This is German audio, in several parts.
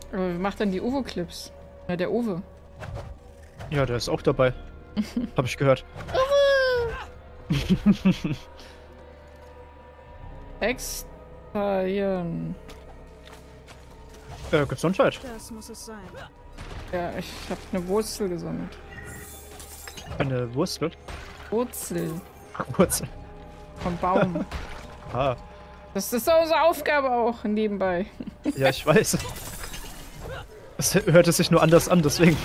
Aber wer macht denn die Uwe-Clips? Ja, der Uwe. Ja, der ist auch dabei. Hab ich gehört. Extrahieren. Gesundheit. Das muss es sein. Ja, ich habe eine Wurzel gesammelt. Eine Wurzel? Wurzel Wurzel. vom Baum. Ah, Das ist unsere Aufgabe auch nebenbei. ja, ich weiß. Es hörte sich nur anders an, deswegen.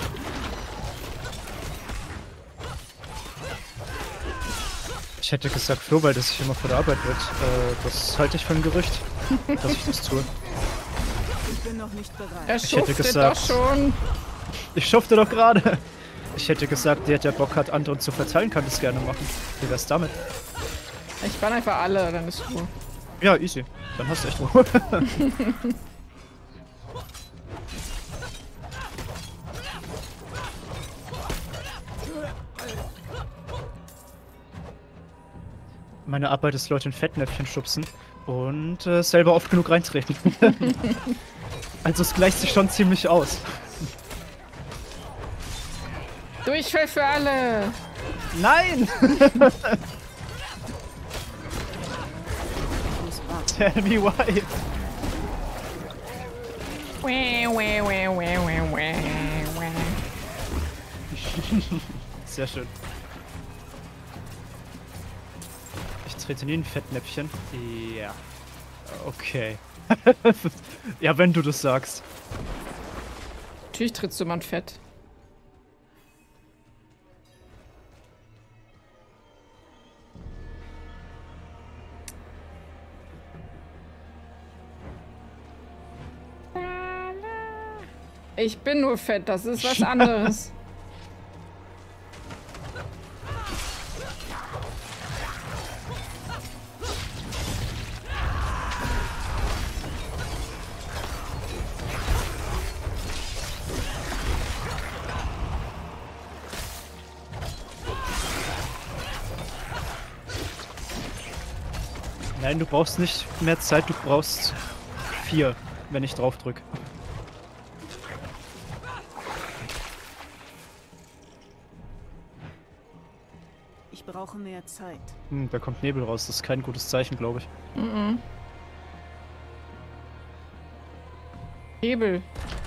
Ich hätte gesagt Flo, weil das sich immer vor der Arbeit wird. Das halte ich für ein Gerücht, dass ich das tue. Ich bin noch nicht bereit. Er Ich hätte schuftet gesagt- doch schon. Ich schufte doch gerade. Ich hätte gesagt, der Bock hat, anderen zu verteilen, kann das gerne machen. Wie wär's damit? Ich bann einfach alle, dann ist gut. Ja, easy. Dann hast du echt Ruhe. Meine Arbeit ist Leute in Fettnäpfchen schubsen und selber oft genug reintreten. Also es gleicht sich schon ziemlich aus. Durchfall für alle. Nein! Ich muss warten. Tell me why. Wah, wah, wah, wah, wah, wah, wah. Sehr schön. Ich trete nie in Fettnäpfchen. Ja. Okay. Ja, wenn du das sagst. Natürlich trittst du mal ein Fett. Ich bin nur fett, das ist was anderes. Nein, du brauchst nicht mehr Zeit, du brauchst 4, wenn ich drauf drück. Ich brauche mehr Zeit. Da kommt Nebel raus, das ist kein gutes Zeichen, glaube ich. Mhm. Hebel.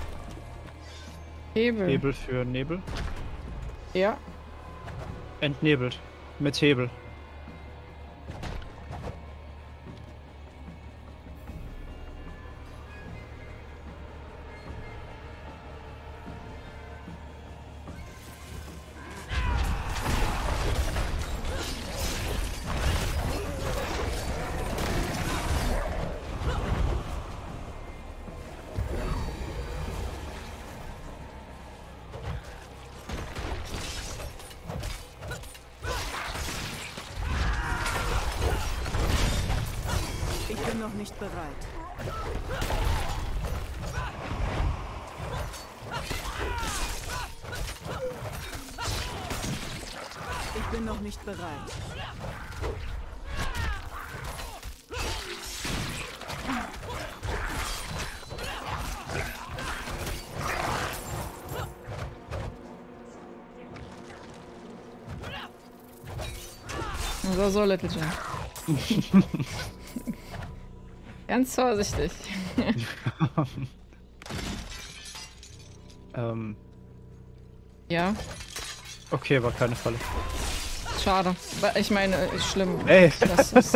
Hebel. Nebel für Nebel. Ja. Entnebelt. Mit Hebel. Ich bin noch nicht bereit. Ich bin noch nicht bereit. So, Little Jim. Ganz vorsichtig. Ja, Okay, war keine Falle. schade. Ich meine, ist schlimm. Ey. Das ist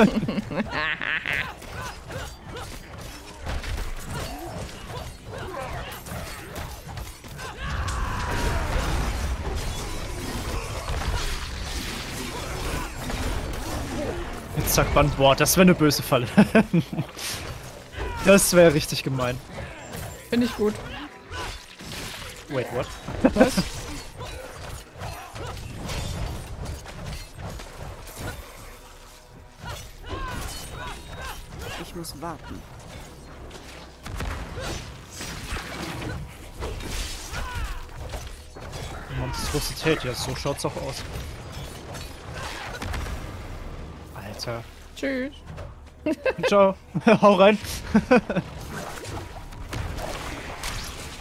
Jetzt sagt man, boah, das wäre eine böse Falle. Das wäre richtig gemein. Finde ich gut. Wait, what? Was? Ich muss warten. Monstrosität, ja, so schaut's auch aus. Alter. Tschüss. Ciao. Hau rein.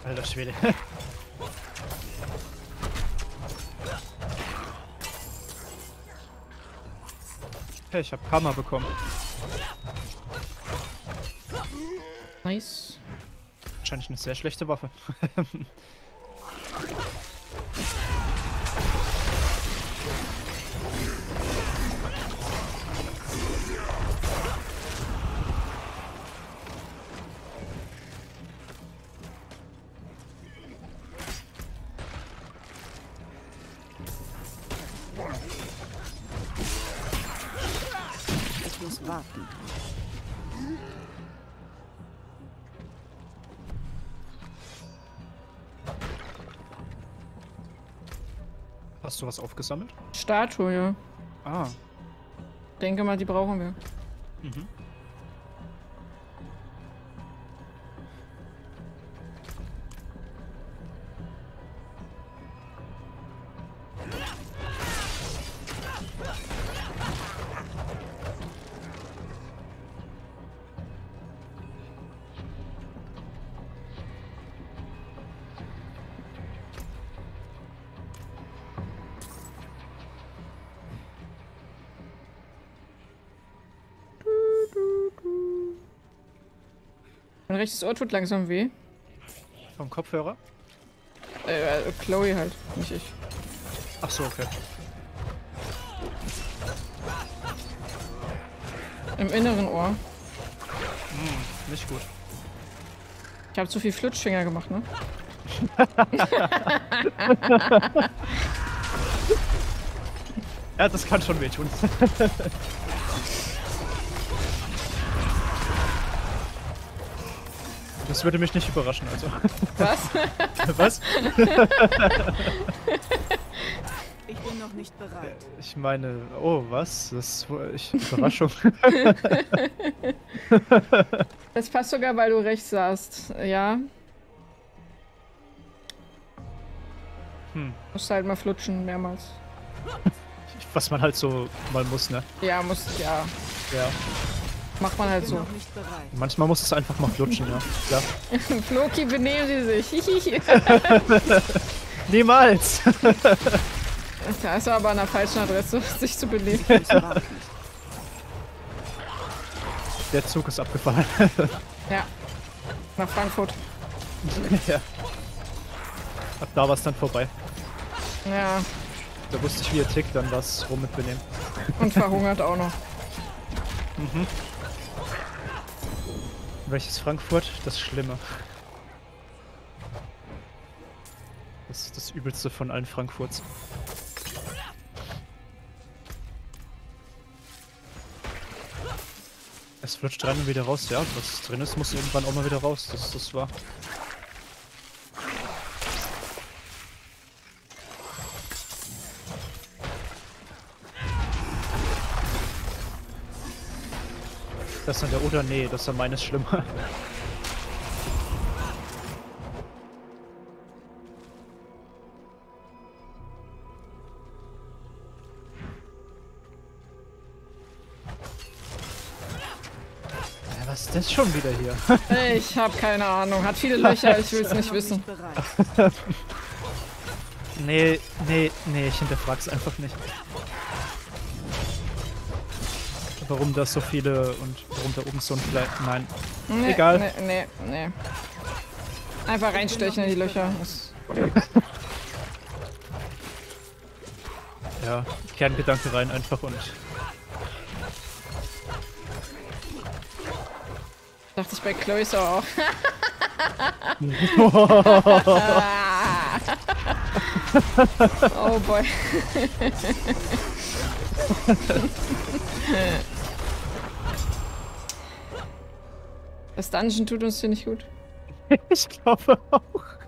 Alter Schwede. Hey, ich hab Karma bekommen. Nice. Wahrscheinlich eine sehr schlechte Waffe. Ich muss warten. Hast du was aufgesammelt? Statue, ja. Ah. Denke mal, die brauchen wir. Mhm. Mein rechtes Ohr tut langsam weh. Vom Kopfhörer? Chloe halt, nicht ich. Ach so, okay. Im inneren Ohr. Nicht gut. Ich habe zu viel Flutschfinger gemacht, ne? Ja, das kann schon wehtun. Das würde mich nicht überraschen, also. Was? Was? Ich bin noch nicht bereit. Ich meine, oh, was? Überraschung. Das passt sogar, weil du rechts saßt. Ja. Musst halt mal flutschen, mehrmals. Was man halt so mal muss, ne? Ja, ja. Ja. Macht man halt Ich bin so. noch nicht bereit. Manchmal muss es einfach mal flutschen, ja. Klar. Floki, benehmen Sie sich. Niemals! Da ist er aber an der falschen Adresse, sich zu benehmen. Ich muss warten. Der Zug ist abgefahren. Ja. Nach Frankfurt. Ja. Ab da war es dann vorbei. Ja. Da wusste ich, wie er tickt, dann war es rum mit Benehmen. Und verhungert auch noch. Welches Frankfurt? Das Schlimme. Das ist das Übelste von allen Frankfurts. Es flutscht rein und wieder raus, ja. Was drin ist, muss irgendwann auch mal wieder raus. Das ist wahr. Das ist dann der oder? Nee, das ist dann meines schlimmer. Was ist das schon wieder hier? Ich hab keine Ahnung. Hat viele Löcher, ich will's nicht wissen. Bereit. Nee, ich hinterfrag's einfach nicht. Warum da so viele und warum da oben so ein Fleisch. Nein. Nee, Egal. Nee. Einfach reinstechen in die Löcher. Ja, Kerngedanke rein einfach und. Dachte ich bei Chloe so auch. Oh boy. Das Dungeon tut uns hier nicht gut. Ich glaube auch.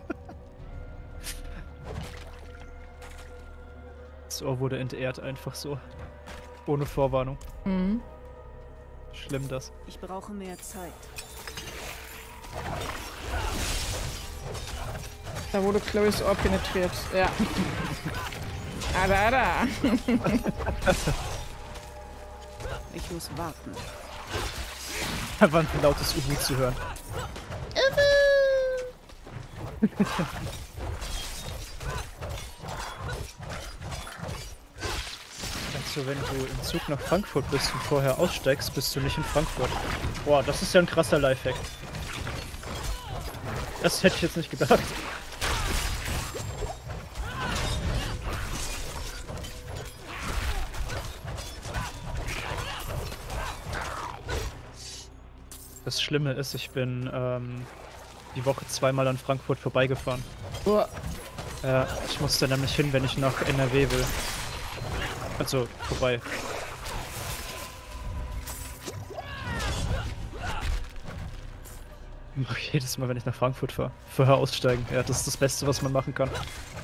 Das Ohr wurde entehrt, einfach so. Ohne Vorwarnung. Mhm. Schlimm das. Ich brauche mehr Zeit. Da wurde Chloes Ohr penetriert. Ja. Da. Ich muss warten. Da war ein lautes Uhu zu hören. Also wenn du im Zug nach Frankfurt bist und vorher aussteigst, bist du nicht in Frankfurt. Boah, das ist ja ein krasser Lifehack. Das hätte ich jetzt nicht gedacht. Das Schlimme ist, ich bin die Woche zweimal an Frankfurt vorbeigefahren. Uah. Ich musste nämlich hin, wenn ich nach NRW will. Also, vorbei. Mach ich jedes Mal, wenn ich nach Frankfurt fahre. Vorher aussteigen. Ja, das ist das Beste, was man machen kann.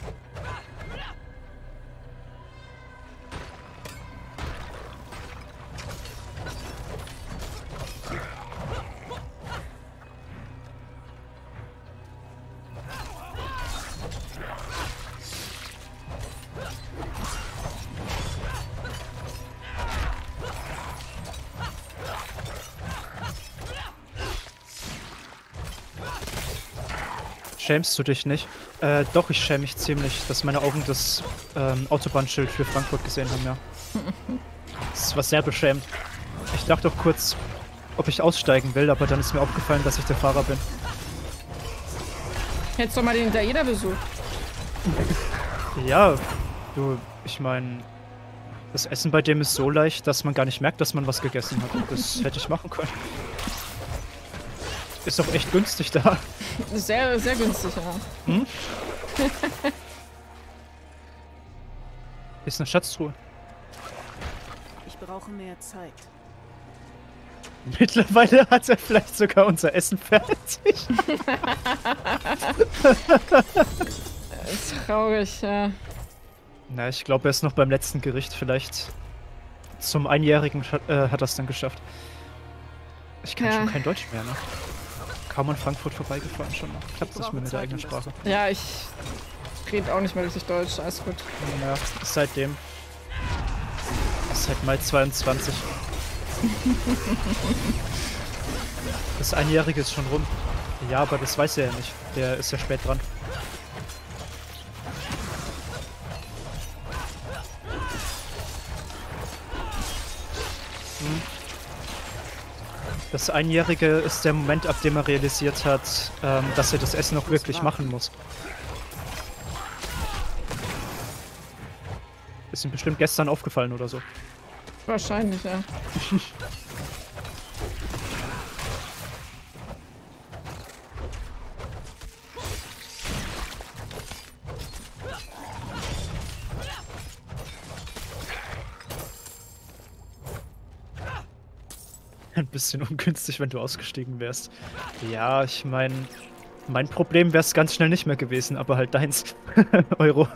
Schämst du dich nicht? Doch, ich schäme mich ziemlich, dass meine Augen das Autobahnschild für Frankfurt gesehen haben, ja. Das war sehr beschämt. Ich dachte auch kurz, ob ich aussteigen will, aber dann ist mir aufgefallen, dass ich der Fahrer bin. Hättest doch mal den Italiener besucht. Ja, du, ich meine, das Essen bei dem ist so leicht, dass man gar nicht merkt, dass man was gegessen hat. Das hätte ich machen können. Ist doch echt günstig da. Sehr, sehr günstig, ja. Hm? Ist eine Schatztruhe. Ich brauche mehr Zeit. Mittlerweile hat er vielleicht sogar unser Essen fertig. Traurig, ja. Na, ich glaube, er ist noch beim letzten Gericht. Vielleicht zum Einjährigen hat er es dann geschafft. Ich kann schon kein Deutsch mehr, ne? Kaum an Frankfurt vorbeigefahren schon. Klappt nicht mehr mit der eigenen Sprache. Ja, ich rede auch nicht mehr richtig Deutsch, alles gut. Ja, seitdem. Seit Mai 22. Das Einjährige ist schon rum. Ja, aber das weiß er ja nicht. Der ist ja spät dran. Das Einjährige ist der Moment, ab dem er realisiert hat, dass er das Essen auch wirklich machen muss. Ist ihm bestimmt gestern aufgefallen oder so. Wahrscheinlich, ja. Ein bisschen ungünstig, wenn du ausgestiegen wärst. Ja, ich meine, mein Problem wäre es ganz schnell nicht mehr gewesen, aber halt deins. Euro.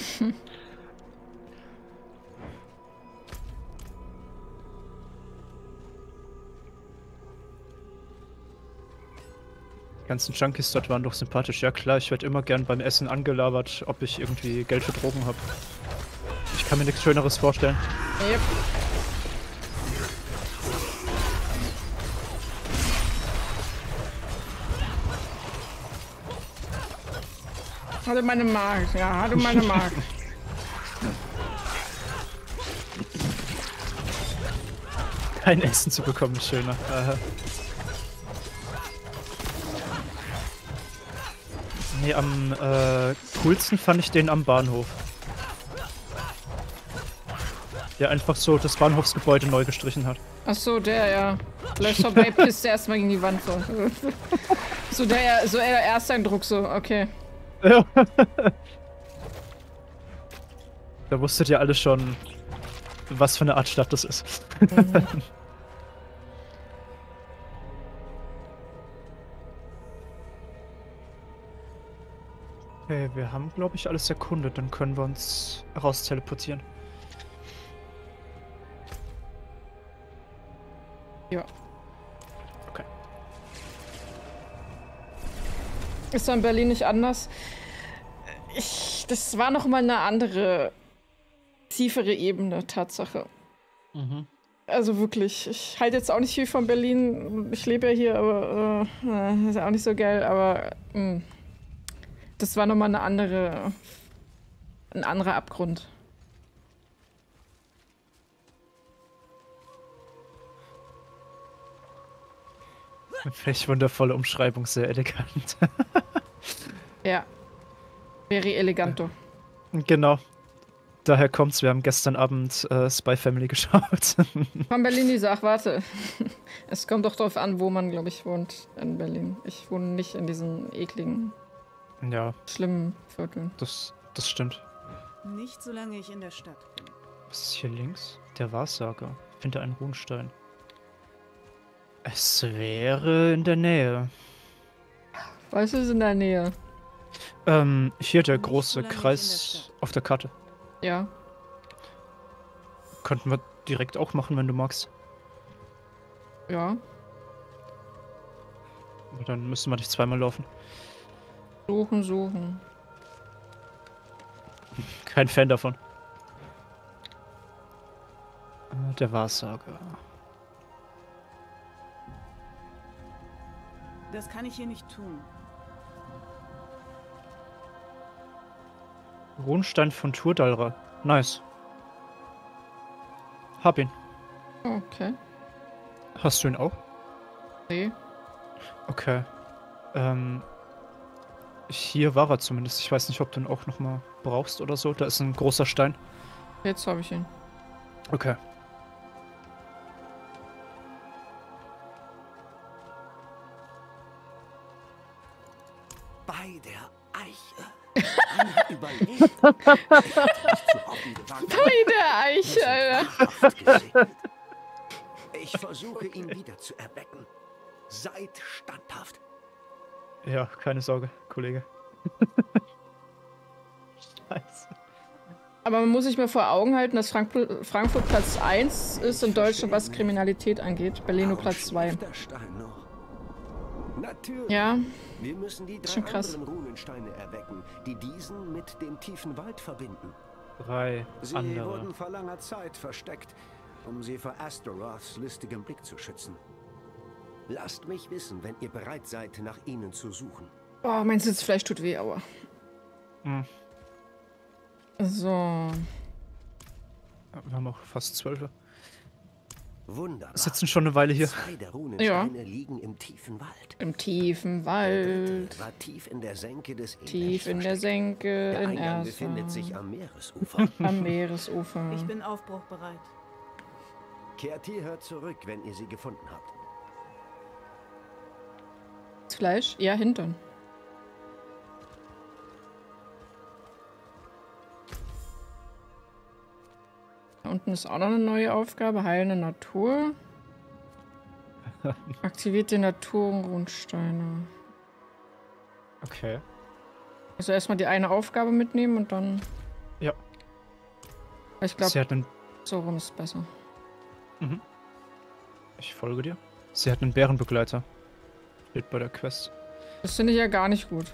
Die ganzen Junkies dort waren doch sympathisch. Ja klar, ich werde immer gern beim Essen angelabert, ob ich irgendwie Geld für Drogen habe. Ich kann mir nichts Schöneres vorstellen. Yep. Hatte meine Mark, ja, hatte meine Mark. Kein Essen zu bekommen ist schöner. Nee, am coolsten fand ich den am Bahnhof. Der einfach so das Bahnhofsgebäude neu gestrichen hat. Ach so, der, ja. Läuft vorbei, pisst erstmal gegen die Wand so. So der Ersteindruck so, okay. Ja. Da wusstet ihr alle schon, was für eine Art Stadt das ist. Mhm. Okay, wir haben, glaube ich, alles erkundet. Dann können wir uns raus teleportieren. Ja. Okay. Ist doch in Berlin nicht anders. Das war noch mal eine andere, tiefere Ebene, Tatsache. Mhm. Also wirklich, ich halte jetzt auch nicht viel von Berlin. Ich lebe ja hier, aber ist ja auch nicht so geil, aber Das war nochmal ein anderer Abgrund. Welch wundervolle Umschreibung, sehr elegant. Ja, very eleganto. Genau. Daher kommt's, wir haben gestern Abend Spy Family geschaut. Von Berlin, ach, warte. Es kommt doch darauf an, wo man, glaube ich, wohnt in Berlin. Ich wohne nicht in diesen ekligen, Ja, schlimmen Vierteln. das stimmt. Nicht solange ich in der Stadt bin. Was ist hier links? Der Wahrsager. Finde einen Runenstein. Es wäre in der Nähe. Was ist in der Nähe? Hier der Nicht große so lange ich in der Kreis Stadt. auf der Karte. Ja. Könnten wir direkt auch machen, wenn du magst. Ja. Aber dann müssen wir nicht zweimal laufen. Suchen. Kein Fan davon. Der Wahrsager. Das kann ich hier nicht tun. Runenstein von Turdalra. Nice. Hab ihn. Okay. Hast du ihn auch? Nee. Okay. Hier war er zumindest. Ich weiß nicht, ob du ihn auch nochmal brauchst oder so. Da ist ein großer Stein. Jetzt habe ich ihn. Okay. Bei der Eiche. Einer überlebt. Ich zu hoffen gewagt, Bei der Eiche, Alter. wahrhaft gesegnet. Ich versuche ihn wieder zu erwecken. Seid standhaft. Ja, keine Sorge, Kollege. Scheiße. Aber man muss sich mal vor Augen halten, dass Frankfurt Platz 1 ist in Deutschland, was Kriminalität angeht. Berlin nur Warum Platz 2. schläft der Stein noch? Natürlich. Ja, Wir müssen die Schon 3 krass. anderen Runensteine erwecken, die diesen mit dem tiefen Wald verbinden. 3 Sie andere. wurden vor langer Zeit versteckt, um sie vor Astaroths listigem Blick zu schützen. Lasst mich wissen, wenn ihr bereit seid, nach ihnen zu suchen. oh, mein Sitzfleisch tut weh, aua. Hm. So. Wir haben auch fast 12. Wunderbar. Wir sitzen schon eine Weile hier. 2 der Runensteine liegen im tiefen Wald. Im tiefen Der Wald. dritte war tief in der Senke des Elends Tief in der versteckt. Senke Der in Eingang befindet sich Ersa. am Meeresufer. Am Meeresufer. Ich bin aufbruchbereit. Kehrt hierher zurück, wenn ihr sie gefunden habt. Das Fleisch? Ja, Hintern. Da unten ist auch noch eine neue Aufgabe. Heilende Natur. Aktiviert die Naturrundsteine. Okay. Also erstmal die eine Aufgabe mitnehmen und dann... Ja. Ich glaube, Sie hat einen. so rum ist besser. Ich folge dir. Sie hat einen Bärenbegleiter. Steht bei der Quest. Das finde ich ja gar nicht gut.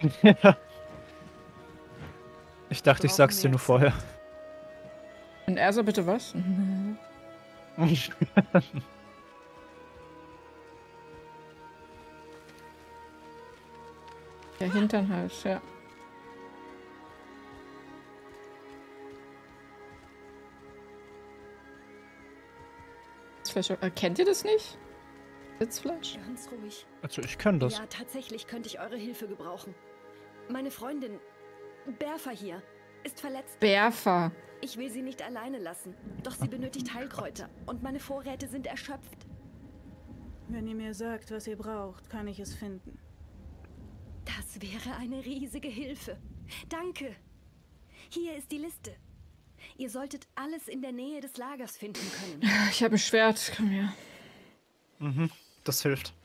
Ich dachte, ich sag's dir nur vorher. In Ersa bitte was? Der Hintern halt, ja. Sitzfleisch, kennt ihr das nicht? Sitzfleisch? Ganz ruhig. Also ich kann das. Ja, tatsächlich könnte ich eure Hilfe gebrauchen. Meine Freundin, Berfa hier, ist verletzt. Berfa. Ich will sie nicht alleine lassen. Doch sie benötigt Heilkräuter. Und meine Vorräte sind erschöpft. Wenn ihr mir sagt, was ihr braucht, kann ich es finden. Das wäre eine riesige Hilfe. Danke. Hier ist die Liste. Ihr solltet alles in der Nähe des Lagers finden können. Ich habe ein Schwert, komm her. Das hilft.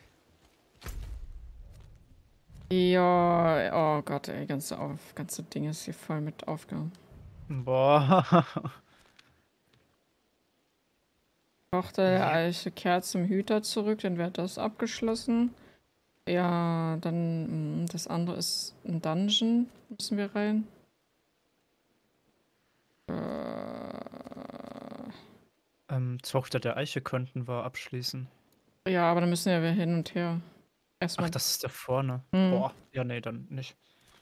Ja, oh Gott, ey, ganze Ding ist hier voll mit Aufgaben. Boah. Tochter der Eiche kehrt zum Hüter zurück, dann wird das abgeschlossen. Ja, dann das andere ist ein Dungeon, müssen wir rein. Tochter der Eiche könnten wir abschließen. Ja, aber dann müssen wir hin und her. Ach, Erstmal. das ist da vorne. Mhm. Boah. Ja, nee, dann nicht.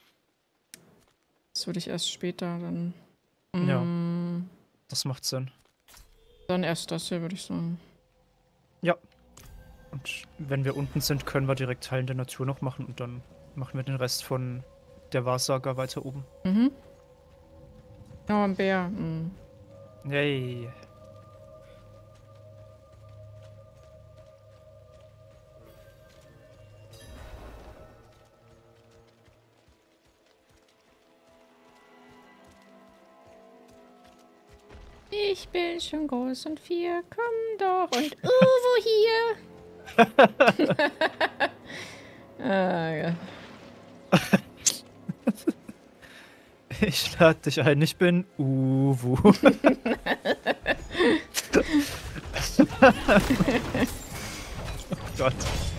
würde ich erst später dann. Ja. Das macht Sinn. Dann erst das hier, würde ich sagen. Ja. Und wenn wir unten sind, können wir direkt Heilen der Natur noch machen und dann machen wir den Rest von der Wahrsager weiter oben. Mhm. Oh, ein Bär. Mhm. Yay. Ich bin schon groß und 4, komm doch und Uwe hier. Ja. Ich lade dich ein, ich bin Uwu. Oh Gott.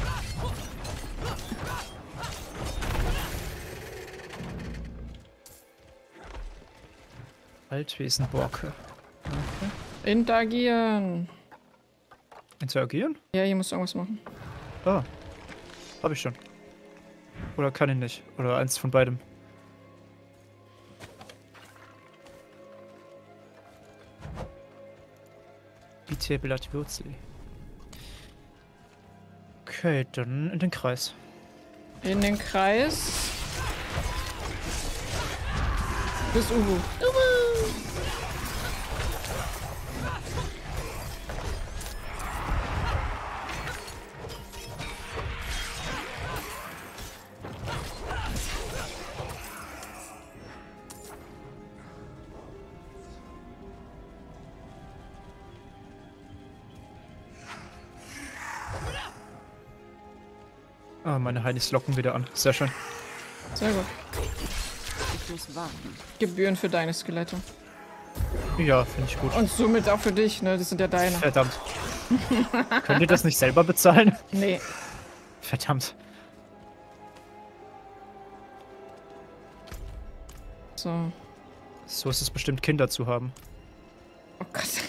Altwesenborke. Interagieren. Interagieren? Ja, hier musst du irgendwas machen. Ah. Hab ich schon. Oder kann ich nicht. Oder eins von beidem. Biteblat Wurzel. Okay, dann in den Kreis. In den Kreis. Bis Uwu. Ah, meine Heinis locken wieder an. Sehr schön. Sehr gut. Ich muss warten. Gebühren für deine Skelette. Ja, finde ich gut. Und somit auch für dich, ne? Das sind ja deine. Verdammt. Könnt ihr das nicht selber bezahlen? Nee. Verdammt. So. So ist es bestimmt, Kinder zu haben. Oh Gott.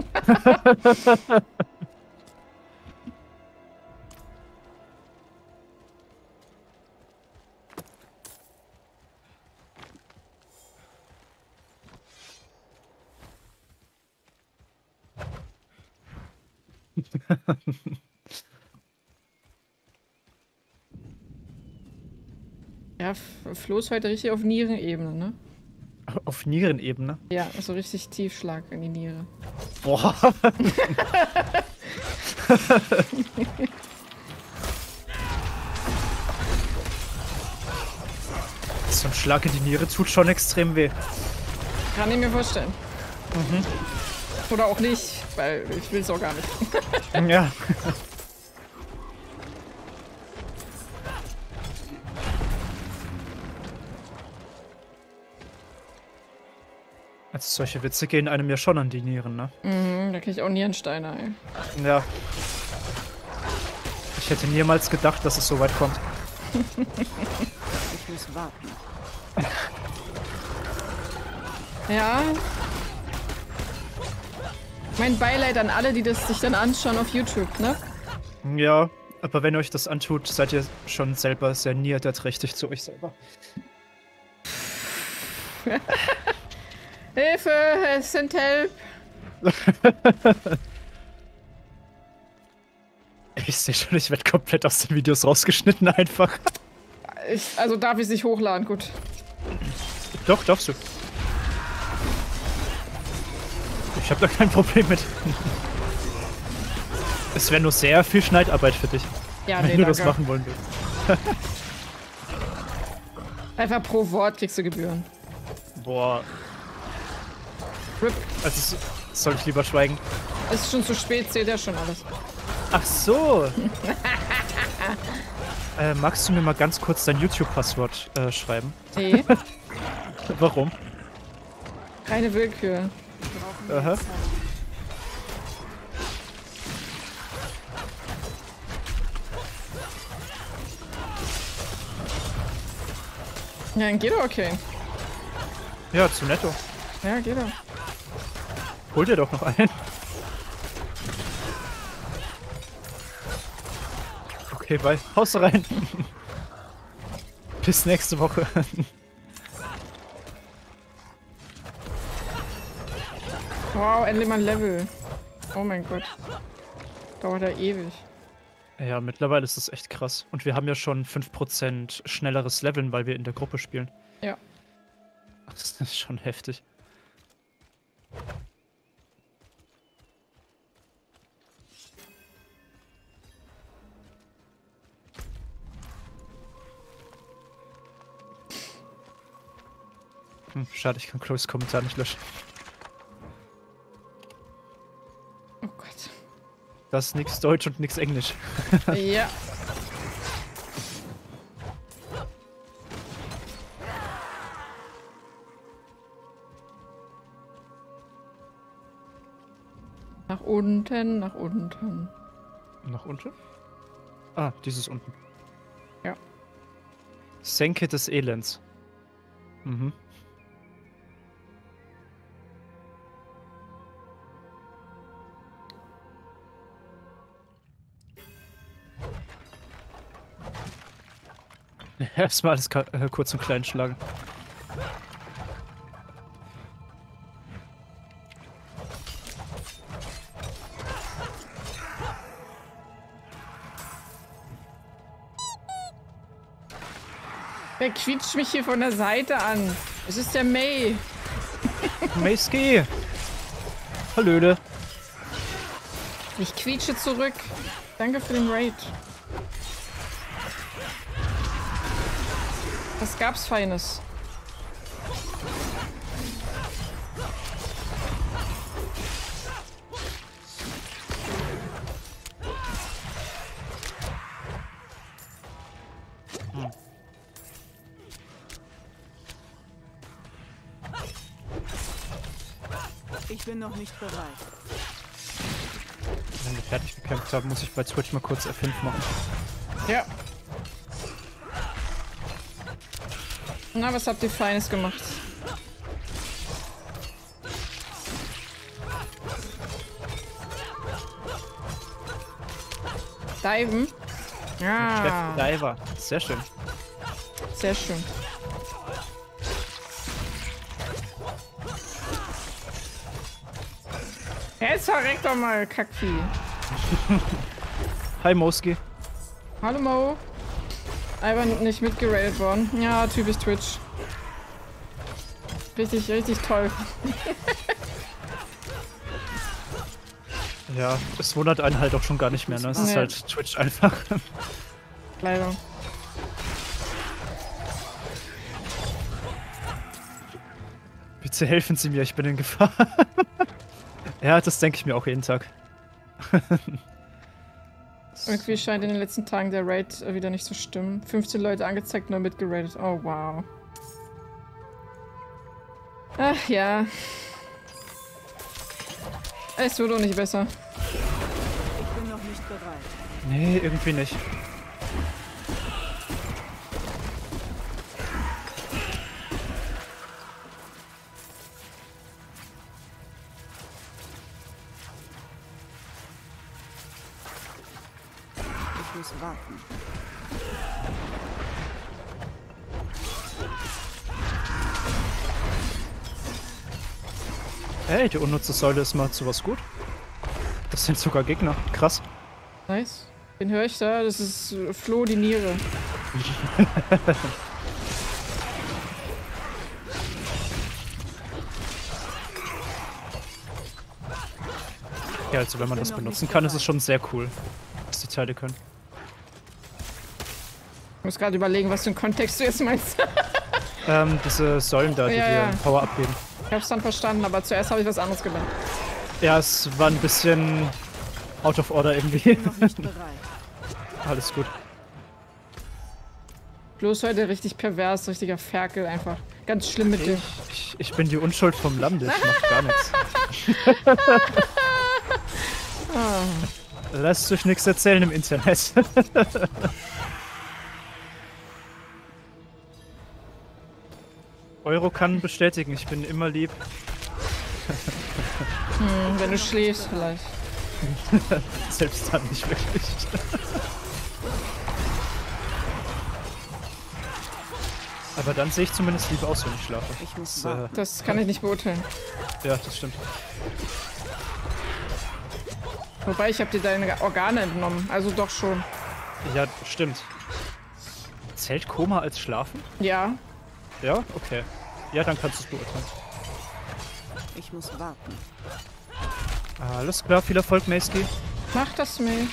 Ja, Flo ist heute richtig auf Nierenebene, ne? Auf Nierenebene? Ja, so richtig Tiefschlag in die Niere. Boah. So ein Schlag in die Niere tut schon extrem weh. Kann ich mir vorstellen. Oder auch nicht, weil ich will es auch gar nicht. Ja. Also solche Witze gehen einem ja schon an die Nieren, ne? Mhm, da krieg ich auch Nierensteine, ey. Ja. Ich hätte niemals gedacht, dass es so weit kommt. Ich muss warten. Ja. Mein Beileid an alle, die das sich dann anschauen auf YouTube, ne? Ja, aber wenn ihr euch das antut, seid ihr schon selber sehr nierderträchtig zu euch selber. Hilfe, es sind Help. Ich sehe schon, ich werde komplett aus den Videos rausgeschnitten einfach. Also darf ich es nicht hochladen, gut. Doch, darfst du. Ich habe da kein Problem mit. Es wäre nur sehr viel Schneidarbeit für dich, Ja, wenn nee, du das danke. machen wollen willst. Einfach pro Wort kriegst du Gebühren. Boah. RIP. Also soll ich lieber schweigen? Es ist schon zu spät, zählt ja schon alles. Ach so. Magst du mir mal ganz kurz dein YouTube-Passwort schreiben? Nee, Warum? keine Willkür. Aha. Ja, dann geht doch okay. Ja, zu netto. Ja, geht doch. Hol dir doch noch einen. Okay, bye. Haust rein. Bis nächste Woche. Wow, endlich mal ein Level. Oh mein Gott. Dauert ja ewig. Ja, mittlerweile ist das echt krass. Und wir haben ja schon 5% schnelleres Leveln, weil wir in der Gruppe spielen. Ja. Das ist schon heftig. Schade, ich kann Chloes Kommentar nicht löschen. Oh Gott. Das ist nix Deutsch und nix Englisch. Ja. Nach unten, nach unten. Nach unten? Ah, dieses unten. Ja. Senke des Elends. Mhm. Erstmal alles kurz und klein schlagen. Wer quietscht mich hier von der Seite an? Es ist der May. Mayski! Hallöle. Ich quietsche zurück. Danke für den Raid. Was gab's Feines? Ich bin noch nicht bereit. Wenn wir fertig gekämpft haben, muss ich bei Twitch mal kurz F5 machen. Ja. Na, was habt ihr Feines gemacht? Diven? Ja. Chef Diver. Sehr schön. Sehr schön. Jetzt verreckt doch mal, Kackvieh. Hi Moski. Hallo Mo. Einfach nicht mitgeradet worden. Ja, typisch Twitch. Richtig, richtig toll. Ja, es wundert einen halt auch schon gar nicht mehr, ne? Es ist Nee. halt Twitch einfach. Leider. Bitte helfen Sie mir, ich bin in Gefahr. Ja, das denke ich mir auch jeden Tag. Irgendwie scheint in den letzten Tagen der Raid wieder nicht zu stimmen. 15 Leute angezeigt, nur mitgeradet. Oh, wow. Ach ja. Es wird auch nicht besser. Ich bin noch nicht bereit. Nee, irgendwie nicht. Ich muss warten. Hey, die unnutzte Säule ist mal zu was gut. Das sind sogar Gegner. Krass. Nice. Den höre ich da. Das ist Flo die Niere. Ja, also wenn man das benutzen kann, ist es schon sehr cool, was die Teile können. Ich muss gerade überlegen, was für einen Kontext du jetzt meinst. Diese Säulen da, die Ja, dir ja. Power abgeben. Ich hab's dann verstanden, aber zuerst habe ich was anderes gelernt. Ja, es war ein bisschen out of order irgendwie. Noch nicht bereit. Alles gut. Bloß heute richtig pervers, richtiger Ferkel einfach. Ganz schlimm mit dir. Ich bin die Unschuld vom Lande, ich mach gar nichts. Lasst euch nichts erzählen im Internet. Euro kann bestätigen, ich bin immer lieb. Wenn du schläfst vielleicht. Selbst dann nicht wirklich. Aber dann sehe ich zumindest lieber aus, wenn ich schlafe. Ich muss Das, warten. Das kann ich nicht beurteilen. ja, das stimmt. Wobei, ich habe dir deine Organe entnommen. Also doch schon. Ja, stimmt. Zählt Koma als Schlafen? Ja. Ja, okay. Ja, dann kannst du es beurteilen. Ich muss warten. Alles klar, viel Erfolg, Meiski. Mach das mir.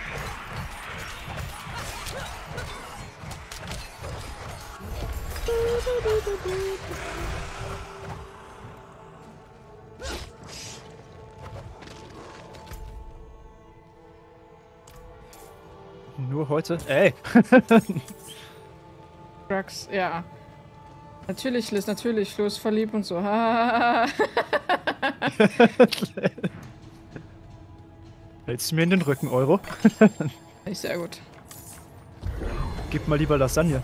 Nur heute? Ey! Drugs, ja. Natürlich, Liz, natürlich. Flo ist verliebt und so. Hältst du mir in den Rücken, Euro? Ist sehr gut. Gib mal lieber Lasagne.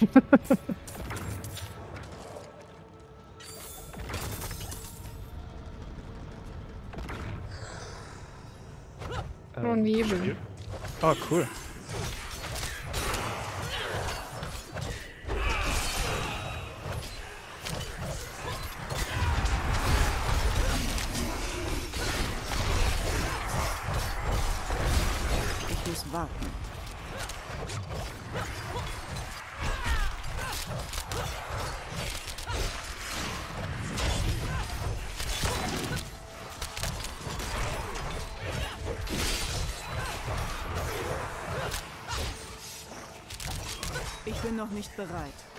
Oh, Nebel. Ah, cool. Ich muss warten. Ich bin noch nicht bereit.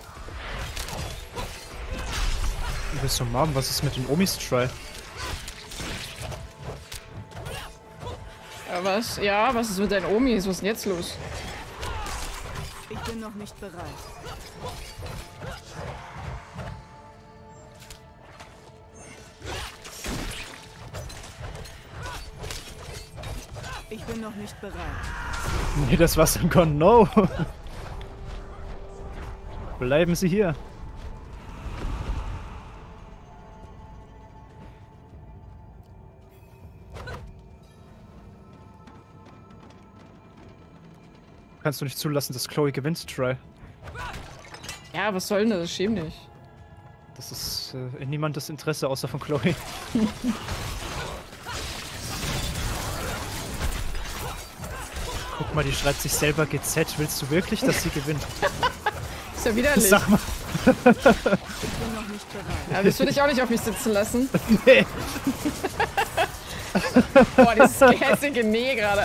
Willst du Mom, was ist mit den Omis-Try? Was? Ja, was ist mit deinen Omis? Was ist denn jetzt los? Ich bin noch nicht bereit. Ich bin noch nicht bereit. Nee, das war's dann gone. No! Bleiben Sie hier. Kannst du nicht zulassen, dass Chloe gewinnt, Try? Ja, was soll denn das? Schäm dich. Das ist in niemandes Interesse außer von Chloe. Guck mal, die schreibt sich selber GZ. Willst du wirklich, dass sie gewinnt? Ist ja widerlich. Sag mal. Ich bin noch nicht bereit. Ja, das würde ich auch nicht auf mich sitzen lassen. Nee. Boah, dieses gehässige Nee gerade.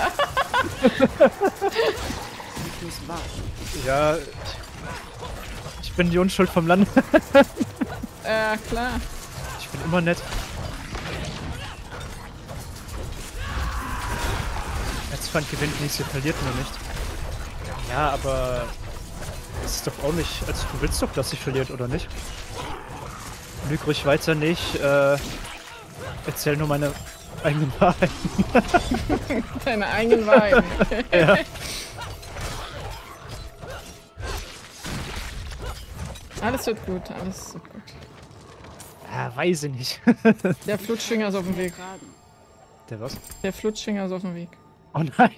Ich muss warten. Ja. Ich bin die Unschuld vom Land. Klar. Ich bin immer nett. Erzfeind gewinnt nicht, sie verliert nur nicht. Ja, aber das ist doch auch nicht. Also du willst doch, dass sie verliert, oder nicht? Lüg ruhig weiter nicht. Erzähl nur meine eigenen Wahrheiten. Deine eigenen Wahrheiten. Ja. Alles wird gut, alles wird gut. Ah, weiß ich nicht. Der Flutschfinger ist auf dem Weg. Fragen. Der was? Der Flutschfinger ist auf dem Weg. Oh nein.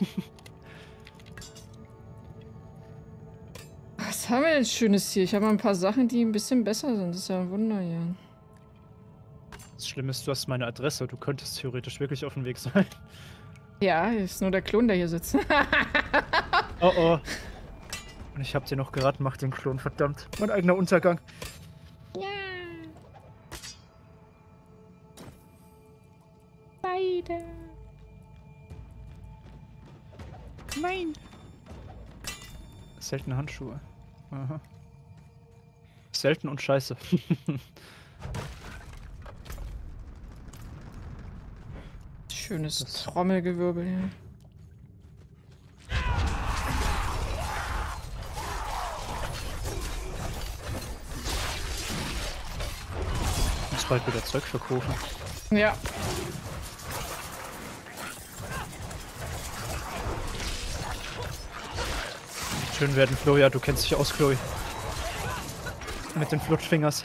Was haben wir denn Schönes hier? Ich habe mal ein paar Sachen, die ein bisschen besser sind. Das ist ja ein Wunder hier. Das Schlimme ist, du hast meine Adresse. Du könntest theoretisch wirklich auf dem Weg sein. Ja, ist nur der Klon, der hier sitzt. Oh oh. Und ich hab dir noch geraten, mach den Klon, verdammt. Mein eigener Untergang. Ja. Beide. Nein. Seltene Handschuhe. Aha. Selten und scheiße. Schönes Trommelgewirbel hier. Muss bald wieder Zeug verkaufen. Ja. Schön werden, Florian. Du kennst dich aus, Chloe. Mit den Flutschfingers.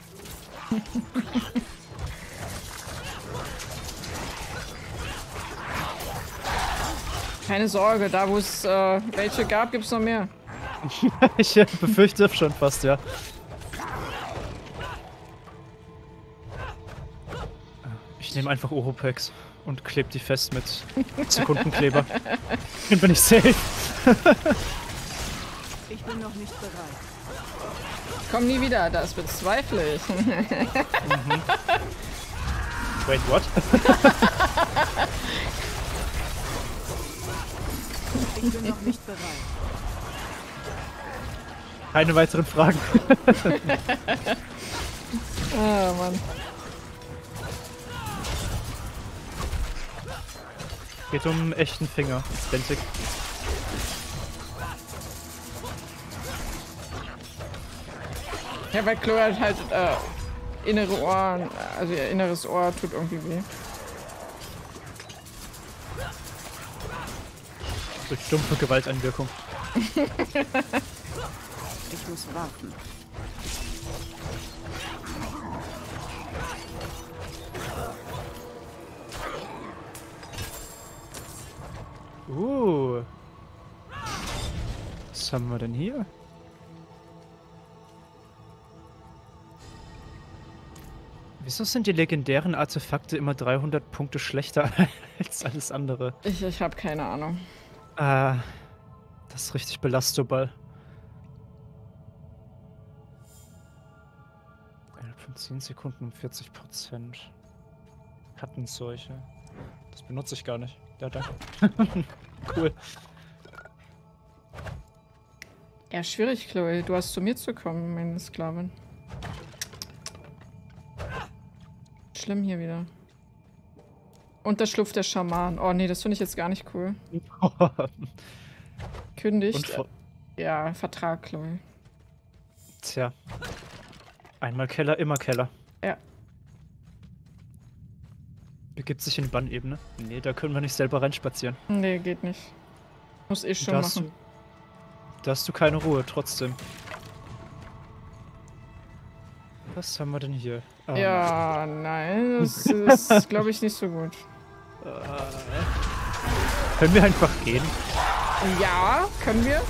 Keine Sorge, da wo es welche gab, gibt es noch mehr. Ich befürchte schon fast, ja. Ich nehme einfach Oropex und klebe die fest mit Sekundenkleber. Dann bin ich safe. Ich bin noch nicht bereit. Komm nie wieder, das bezweifle ich. Wait, what? Ich bin noch nicht bereit. Keine weiteren Fragen. Ah, Mann. Geht um einen echten Finger. Benzig. Ja, weil Chloe hat halt innere Ohren, also ihr inneres Ohr tut irgendwie weh. Durch dumpfe Gewalteinwirkung. Ich muss warten. Was haben wir denn hier? Wieso sind die legendären Artefakte immer 300 Punkte schlechter als alles andere? Ich habe keine Ahnung. Das ist richtig belastbar. Innerhalb von 10 Sekunden um 40%. Hattenseuche. Das benutze ich gar nicht. Ja, danke. Cool. Ja, schwierig, Chloe. Du hast zu mir zu kommen, meine Sklavin. Schlimm hier wieder. Und da schlupft der Schaman. Oh nee, das finde ich jetzt gar nicht cool. Kündigt. Ja, Vertrag, Chloe. Tja. Einmal Keller, immer Keller. Ja. Begibt sich in Bannebene. Nee, da können wir nicht selber reinspazieren. Nee, geht nicht. Muss ich schon machen. Da hast du keine Ruhe, trotzdem. Was haben wir denn hier? Ja, nein, das ist, glaube ich, nicht so gut. Können wir einfach gehen? Ja, können wir?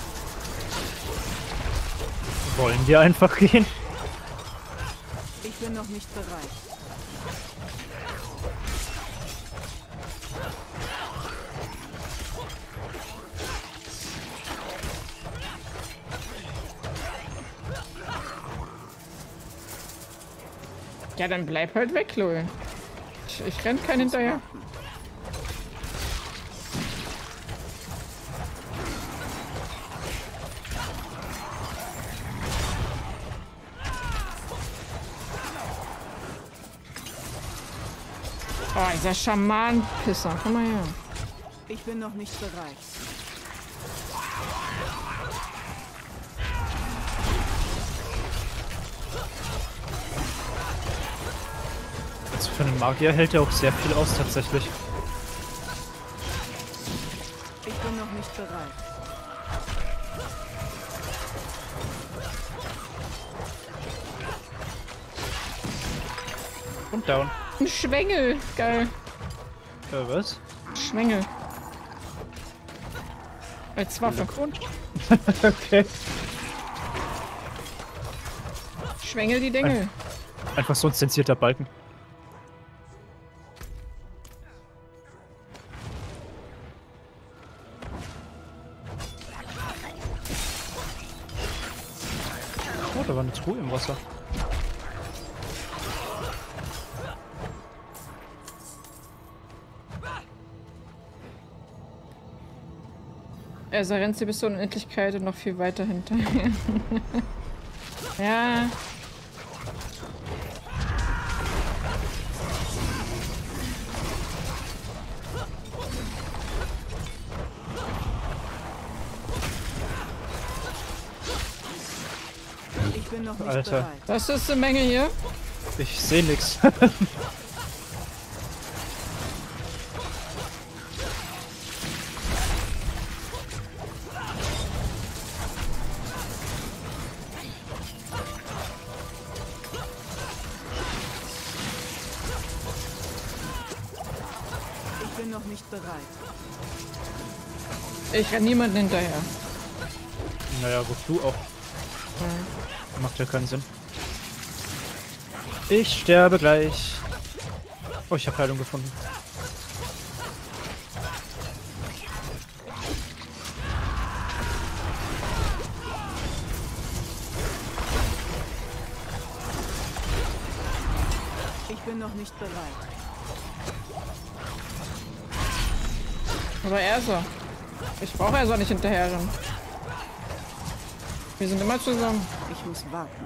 Wollen wir einfach gehen? Ich bin noch nicht bereit. Ja, dann bleib halt weg, Chloe. Ich renn keinen hinterher. Oh, dieser Schaman-Pisser. Komm mal her. Ich bin noch nicht bereit. Also für einen Magier hält er auch sehr viel aus, tatsächlich. Ich bin noch nicht bereit. Und down. Ein Schwengel. Geil. Was? Schwengel. Als Waffe. Okay. Schwengel die Dinge. Einfach so ein zensierter Balken. Oh, da war eine Truhe im Wasser. Also rennt sie bis zur Unendlichkeit und noch viel weiter hinterher. Ja. Ich bin noch nicht Alter. bereit. Das ist eine Menge hier. Ich sehe nix. Ich bin noch nicht bereit. Ich renn niemanden hinterher. Naja, wozu auch? Macht ja keinen Sinn. Ich sterbe gleich. Oh, ich habe Heilung gefunden. Ich bin noch nicht bereit. Aber Ersa. Ich brauche Ersa nicht hinterherrennen. Wir sind immer zusammen. Ich muss warten.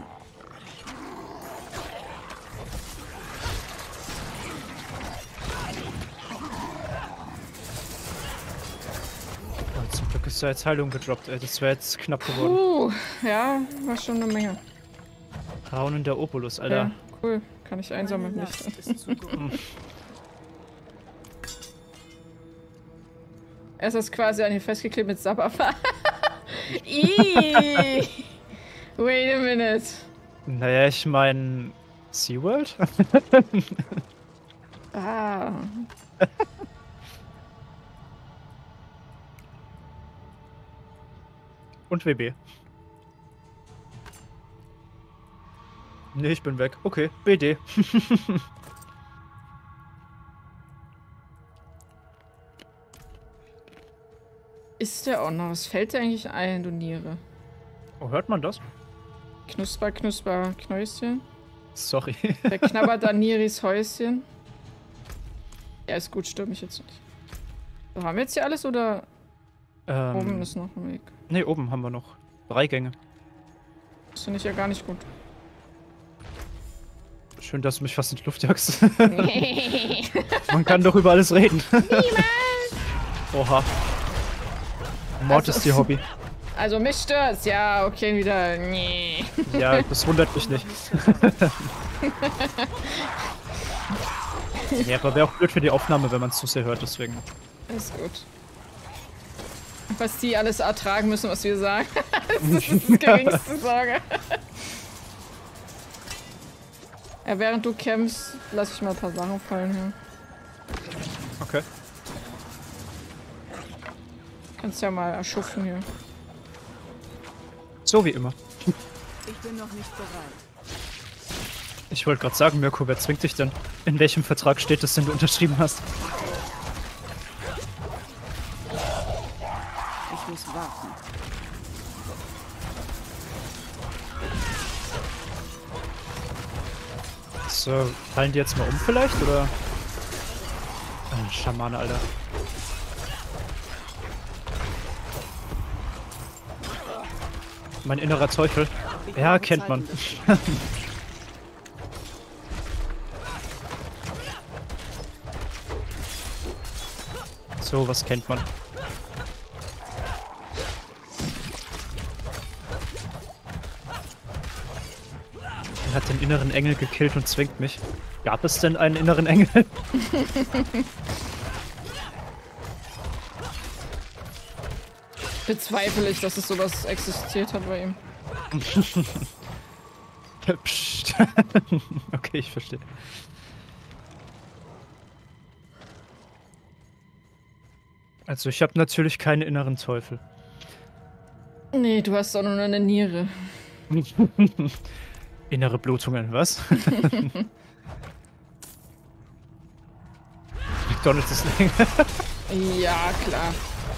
Oh, zum Glück ist da jetzt Heilung gedroppt, ey. Das wäre jetzt knapp geworden. Ja, war schon eine Menge. Raunen der Obolus, Alter. Ja, cool. Kann ich einsammeln Meine nicht. Last ist zu groß. Es ist quasi an ihn festgeklebt mit Sabberfahr. Wait a minute. Naja, ich mein... SeaWorld? Ah. Und WB. Nee, ich bin weg. Okay, BD. Ist der auch noch? Was fällt dir eigentlich ein, du Niere? Oh, hört man das? Knusper, Knusper, Knäuschen. Sorry. Wer knabbert an Niris Häuschen? Ja, ist gut, stört mich jetzt nicht. So, haben wir jetzt hier alles oder oben ist noch ein Weg? Nee, oben haben wir noch 3 Gänge. Das finde ich ja gar nicht gut. Schön, dass du mich fast in die Luft jagst. Man kann doch über alles reden. Oha. Mord ist ihr Hobby. Also mich stört's, ja, okay, wieder. Nee. Ja, das wundert mich nicht. Ja, aber wäre auch blöd für die Aufnahme, wenn man es zu sehr hört, deswegen. Ist gut. Was die alles ertragen müssen, was wir sagen. Das ist das geringste Sorge. Ja, während du kämpfst, lass ich mal ein paar Sachen fallen hier. Okay. Kannst ja mal erschupfen hier. So wie immer. Ich bin noch nicht bereit. Ich wollte gerade sagen, Mirko, wer zwingt dich denn? In welchem Vertrag steht das, den du unterschrieben hast? Ich muss warten. So, fallen die jetzt mal um vielleicht, oder? Ein Schamane, Alter. Mein innerer Teufel. Ja, kennt man. So, was kennt man? Er hat den inneren Engel gekillt und zwingt mich. Gab es denn einen inneren Engel? Bezweifle ich, dass es sowas existiert hat bei ihm. Psst. Okay, ich verstehe. Also ich habe natürlich keinen inneren Teufel. Nee, du hast doch nur eine Niere. Innere Blutungen, was? McDonald's ist länger. Ja, klar.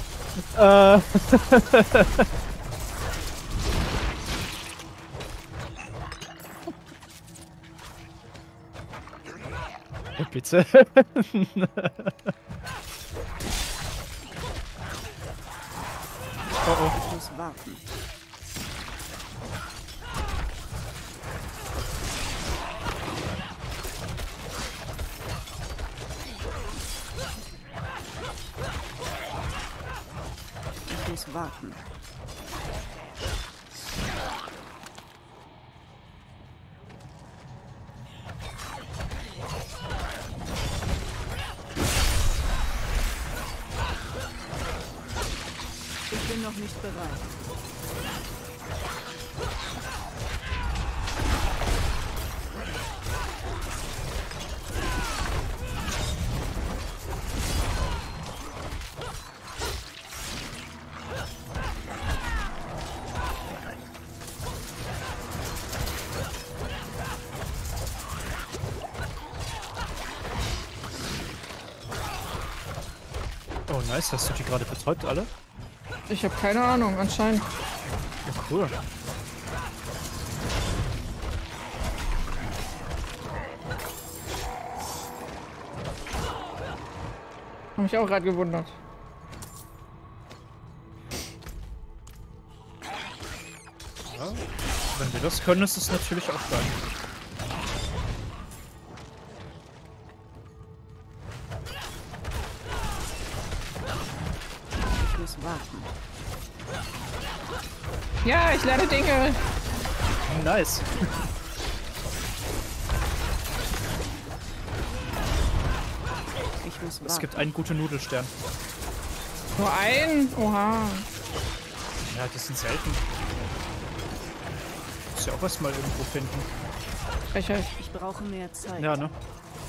Bitte. Ich muss warten. Ich muss warten. Ich bin noch nicht bereit. Oh, nice. Hast du die gerade betäubt, alle? Ich habe keine Ahnung, anscheinend. Ja, cool. Hab mich auch gerade gewundert. Ja. Wenn wir das können, ist es natürlich auch geil. Ich muss warten. Ja, ich lerne Dinge. Nice. Ich muss Es warten. gibt einen guten Nudelstern. Nur ein? Oha. Ja, die sind selten. Muss ja auch erstmal irgendwo finden. Frechheit. Ich brauche mehr Zeit. Ja, ne?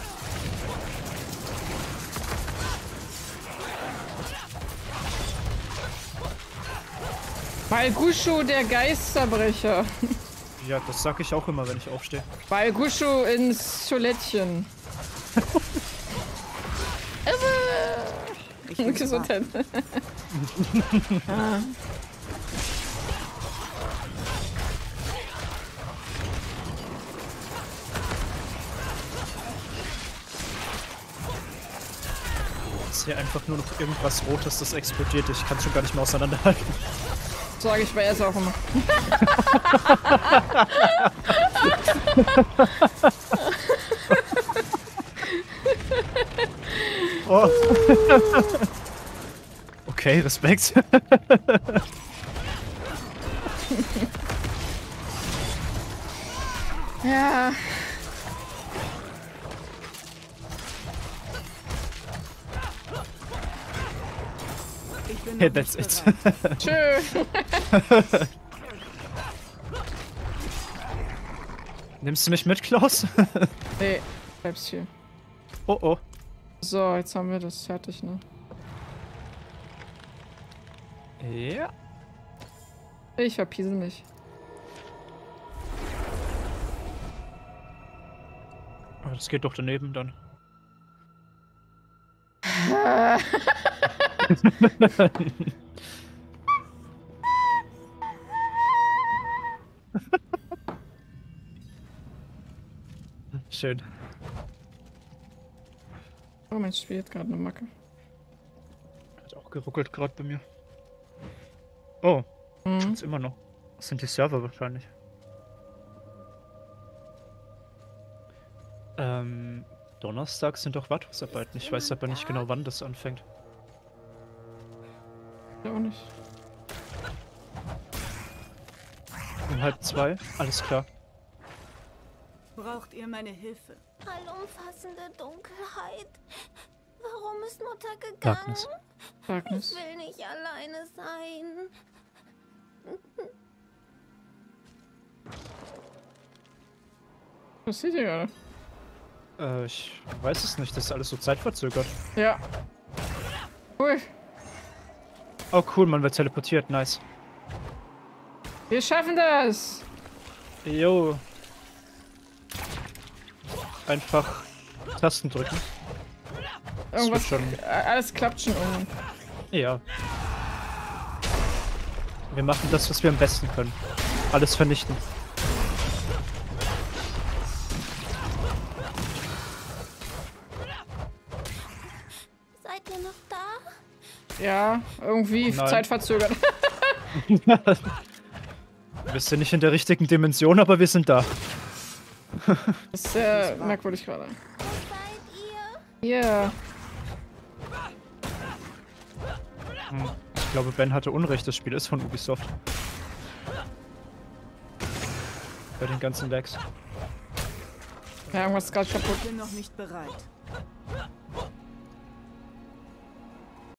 Balgushu, der Geisterbrecher. Ja, das sag ich auch immer, wenn ich aufstehe. Balgushu ins Toilettchen. Ich muss Gesundheit. Ah. Ist hier einfach nur noch irgendwas Rotes, das explodiert. Ich kann es schon gar nicht mehr auseinanderhalten. Sag ich bei Ess auch immer. Oh. Okay, Respekt. Ja. Ich bin noch Okay, that's nicht it. bereit. Tschö. Nimmst du mich mit, Klaus? Nee, bleibst hier. Oh oh. So, jetzt haben wir das fertig, ne? Ja. Ich verpiesel mich. Aber das geht doch daneben dann. Schön. Oh, mein Spiel hat gerade eine Macke. Hat auch geruckelt gerade bei mir. Oh, Mhm. tut's immer noch. Das sind die Server wahrscheinlich. Donnerstag sind doch Wartungsarbeiten. Ich weiß aber nicht genau, wann das anfängt. Ja, auch nicht. Um 1:30? Alles klar. Braucht ihr meine Hilfe? Allumfassende Dunkelheit. Warum ist Mutter gegangen? Darkness. Darkness. Ich will nicht alleine sein. Was seht ihr gerade? Ich weiß es nicht. Das ist alles so zeitverzögert. Ja. Cool. Oh cool, man wird teleportiert. Nice. Wir schaffen das. Jo. Einfach Tasten drücken. Irgendwas. Das wird Alles klappt schon irgendwie. Ja. Wir machen das, was wir am besten können. Alles vernichten. Seid ihr noch da? Ja, irgendwie Nein. zeitverzögert. Wir sind nicht in der richtigen Dimension, aber wir sind da. Das ist sehr merkwürdig gerade. Wo seid ihr? Yeah. Ich glaube, Ben hatte Unrecht. Das Spiel ist von Ubisoft. Bei den ganzen Lags. Ja, irgendwas ist gerade kaputt. Ich bin noch nicht bereit.